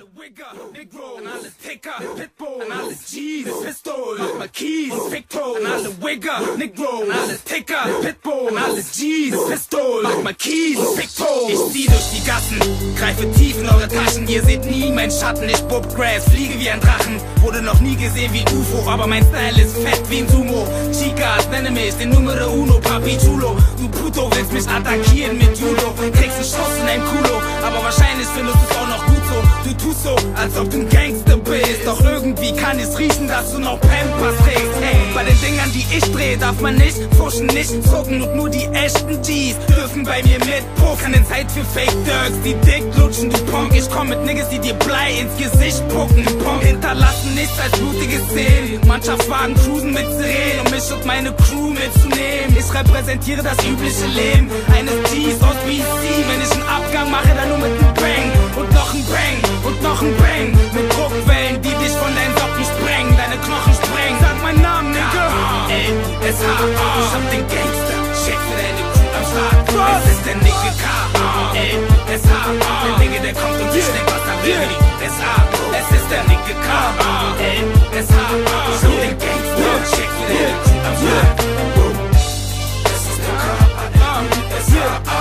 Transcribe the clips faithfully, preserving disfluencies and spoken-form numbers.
alle Wigger, Negro, an alle Ticker, Pitbull, an alle G's, Pistol, mach mal Keys, Fickto, an alle Wigger, Negro, an alle Ticker, Pitbull, an alle G's, Pistol, mach mal Keys, Fickto. Ich zieh durch die Gassen, greife tief in eure Taschen, ihr seht nie meinen Schatten, ich bub Grass, fliege wie ein Drachen, wurde noch nie gesehen wie U F O, aber mein Style ist fett wie ein Sumo. Chicas, nenne mich den Numero Uno, Papi Chulo, du Puto willst mich attackieren mit Judo, kriegst einen Schuss in dein Kulo, aber wahrscheinlich findest du's auch noch gut so. Du tust so, als ob du ein Gangster bist, doch irgendwie kann ich's riechen, dass du noch Pampers trägst. Hey, bei den Dingern, die ich dreh, darf man nicht pushen, nicht zucken und nur die echten G's dürfen bei mir mitpuffen. Keine Zeit für Fake Dirks, die dick lutschen, du Punk. Ich komm mit Niggas, die dir Blei ins Gesicht pucken. Punk hinterlassen nichts als blutige Szenen. Mannschaftswagen cruisen mit Sirenen, um mich und meine Crew mitzunehmen. Ich repräsentiere das übliche Leben eines G's aus B C. Wenn ich einen Abgang mache, dann nur mit einem Bang und noch ein Bang und noch ein Bang. Mit Druckwellen, die dich von deinen Socken sprengen, deine Knochen sprengen. Sag meinen Namen, Nigga. L U S H A. Ich hab den Gangster, check für deine Crew am Start. Es ist der Nigga K. L U S H A. Der Nigga, der kommt und ich denk, was er will für die U S A. Es ist der Nigga K. L U S H A. Ich hab den Gangster, check für deine Crew am Start. Es ist der K. L U S H A.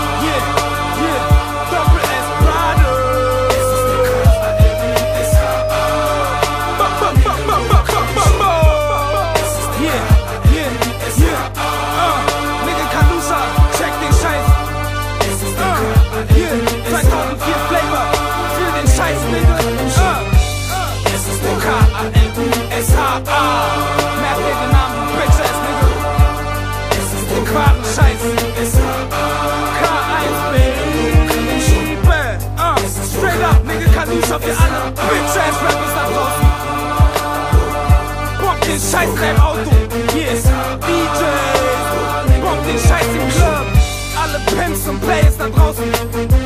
Auf ihr alle Bitch-Ass-Rappers da draußen. Bomb den Scheiß in deinem Auto. Yes, D Js. Bomb den Scheiß im Club. Alle Pimps und Players da draußen.